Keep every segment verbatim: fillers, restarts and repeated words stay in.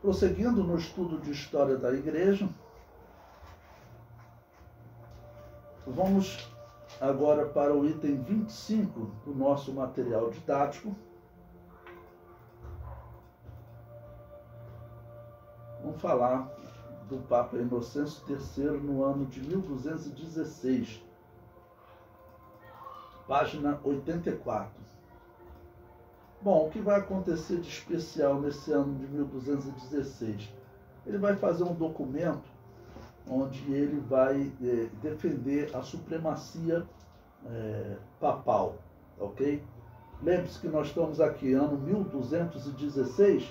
Prosseguindo no estudo de história da igreja, vamos agora para o item vinte e cinco do nosso material didático. Vamos falar do Papa Inocêncio terceiro no ano de mil duzentos e dezesseis, página oitenta e quatro. Bom, o que vai acontecer de especial nesse ano de mil duzentos e dezesseis? Ele vai fazer um documento onde ele vai é, defender a supremacia é, papal, ok? Lembre-se que nós estamos aqui, ano mil duzentos e dezesseis,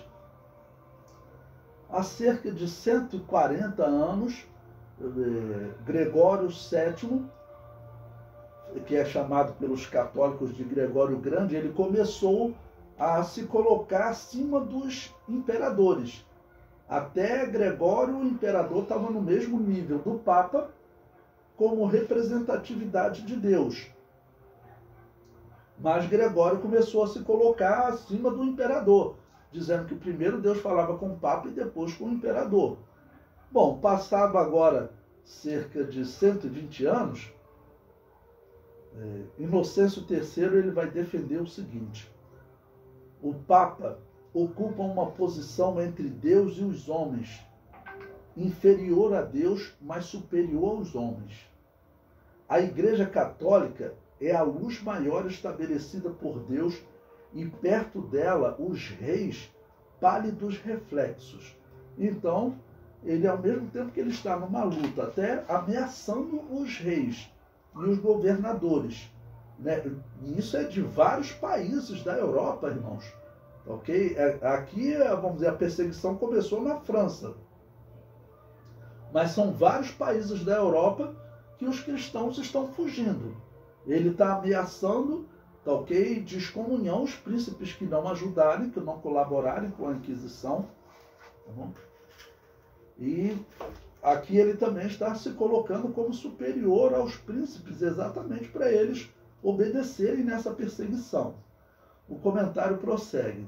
há cerca de cento e quarenta anos, é, Gregório sétimo, que é chamado pelos católicos de Gregório Grande, ele começou a se colocar acima dos imperadores. Até Gregório, o imperador, estava no mesmo nível do Papa como representatividade de Deus. Mas Gregório começou a se colocar acima do imperador, dizendo que primeiro Deus falava com o Papa e depois com o imperador. Bom, passado agora cerca de cento e vinte anos, é, Inocêncio terceiro ele vai defender o seguinte: o Papa ocupa uma posição entre Deus e os homens, inferior a Deus, mas superior aos homens. A Igreja Católica é a luz maior estabelecida por Deus e perto dela os reis, pálidos reflexos. Então, ele, ao mesmo tempo que ele está numa luta, até ameaçando os reis e os governadores, né? E isso é de vários países da Europa, irmãos. Ok? Aqui, vamos dizer, a perseguição começou na França. Mas são vários países da Europa que os cristãos estão fugindo. Ele está ameaçando, tá, ok? De excomunhão os príncipes que não ajudarem, que não colaborarem com a Inquisição. Tá bom? E aqui ele também está se colocando como superior aos príncipes, exatamente para eles obedecerem nessa perseguição. O comentário prossegue.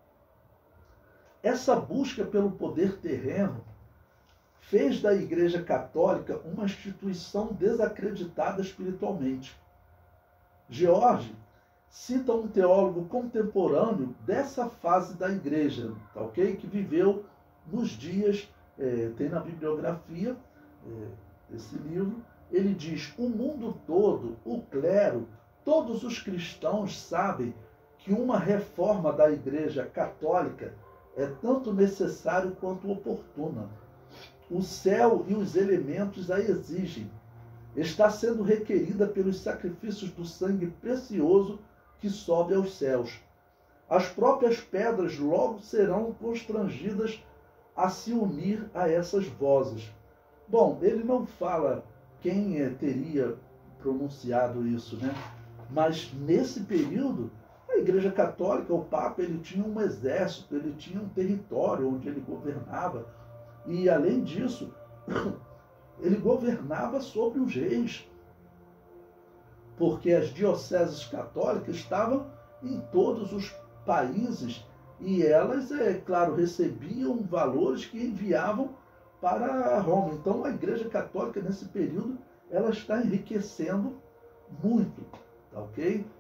Essa busca pelo poder terreno fez da Igreja Católica uma instituição desacreditada espiritualmente. George cita um teólogo contemporâneo dessa fase da Igreja, tá, ok? Que viveu nos dias, é, tem na bibliografia é, esse livro, ele diz: o mundo todo, o clero, todos os cristãos sabem que uma reforma da Igreja Católica é tanto necessária quanto oportuna. O céu e os elementos a exigem. Está sendo requerida pelos sacrifícios do sangue precioso que sobe aos céus. As próprias pedras logo serão constrangidas a se unir a essas vozes. Bom, ele não fala quem é, teria pronunciado isso, né? Mas nesse período, a Igreja Católica, o Papa, ele tinha um exército, ele tinha um território onde ele governava. E, além disso, ele governava sobre os reis. Porque as dioceses católicas estavam em todos os países e elas, é claro, recebiam valores que enviavam para Roma. Então, a Igreja Católica, nesse período, ela está enriquecendo muito, tá ok?